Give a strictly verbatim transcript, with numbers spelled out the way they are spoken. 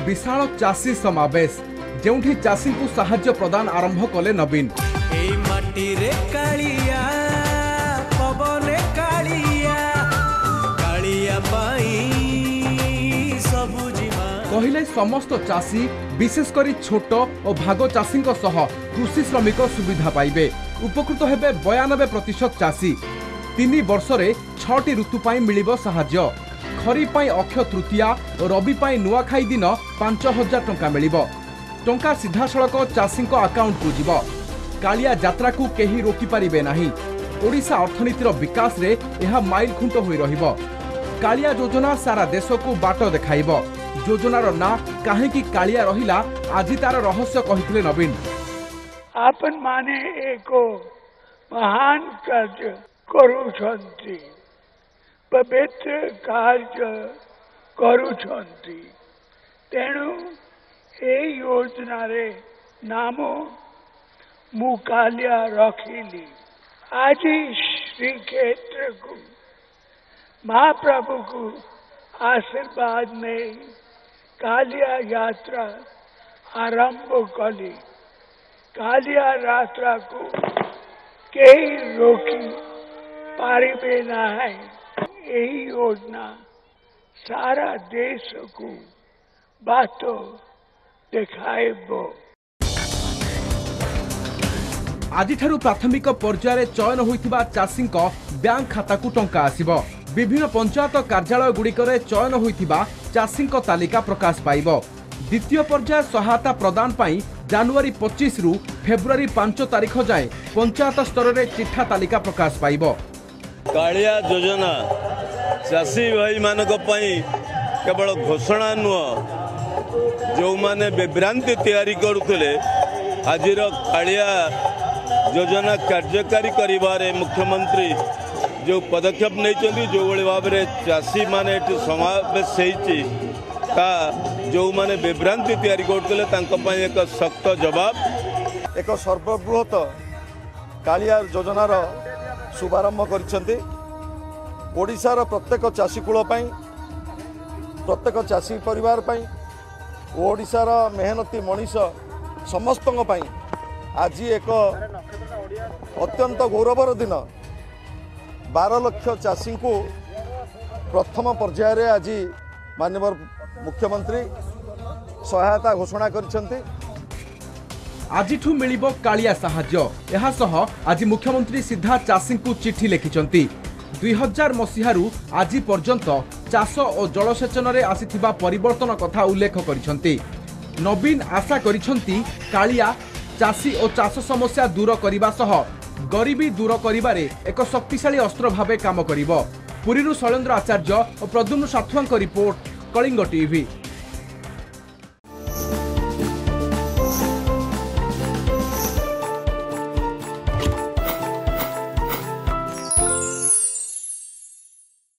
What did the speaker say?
विशाल चाषी समावेश जेउठी चाषी को साहाय्य प्रदान आरंभ कले नवीन। कहले समस्त चाषी विशेषकर छोट और भाग चाषी कृषि श्रमिक सुविधा पाइबे। उपकृत हेबे बयानबे प्रतिशत चाषी। तीन वर्ष रे छटी ऋतु पाई मिलिबो साहाय्य। खरीफ पाई अक्षय तृतीया और रबी पाई नुआखाई दिन पांच हजार टंका मिलिबो। टंका सीधा सड़क चाषी अकाउंट को जीव। कालिया यात्रा को केही रोकी पारिबे नाही। ओडिशा अर्थनीतिर विकास रे यह माइल खुंट होई रहिबो। कालिया योजना सारा देश को बाट देखाइबो। योजनार ना काहेकि कालिया रहिला आज तार रहस्य कहिथिले नवीन। आपन माने एको महान कार्य करूछंती, पवित्र कार्य करूछंती। तेणु ए योजना रे नाम मु कालिया रखिली। आज श्री क्षेत्र को महाप्रभु को आशीर्वाद में कालिया यात्रा आरंभ कली। कालिया यात्रा को कई रोकी पारिबे ना है। यही योजना सारा देश को बातों देखाइबो। आज प्राथमिक पर्यायर चयन होइथिबा चाषी बैंक खाता को टंका आसिबो। विभिन्न पंचायत कार्यालय गुड़िकर चयन होइथिबा चाषी तालिका प्रकाश पाइब। द्वितीय पर्याय सहायता प्रदान पाई जनवरी पच्चीस रु फेब्रुआरी पांच तारीख जाए पंचायत स्तर में चिठा तालिका प्रकाश पाइब। कालिया योजना चाषी भाई मानक पई केवल घोषणा नुह, जो माने विभ्रांति तैयारी करुले आज कालिया योजना कार्यकारी करिबारे मुख्यमंत्री जो पदक्षेप नहीं, जो भाई भाव में चाषी माने समावेश होता जो माने विभ्रांति तैयारी करते एक सख्त जवाब। एक सर्वबृहत कालिया योजनार शुभारंभ करिसेंती। ओडिशार प्रत्येक चाषी कूल पाई, प्रत्येक चाषी परिवार पाई, ओडिशार मेहनती मनीष समस्त पाई आज एक अत्यंत गौरवर दिन। बारह लक्ष चाषी को प्रथम पर्यायर आज माननीय मुख्यमंत्री सहायता घोषणा करिसेंती। आजिठू मिलिबो कालिया साहाय्य। एहा सह आज मुख्यमंत्री सीधा चाषी को चिठी लिखिचंती। दुई हजार मसीहारू आज पर्यंत चाष और जलसेचन रे आसीथिबा परिवर्तन कथा उल्लेख करिसंती। नवीन आशा करिसंती कालिया चाषी और चाष समस्या दूर करने सह गरीबी दूर करिबारे एक शक्तिशाली अस्त्र भावे काम करिबो। पुरीरू शैलेन्द्र आचार्य और प्रद्युम्न साथुआंक रिपोर्ट, कलिंग टीवी।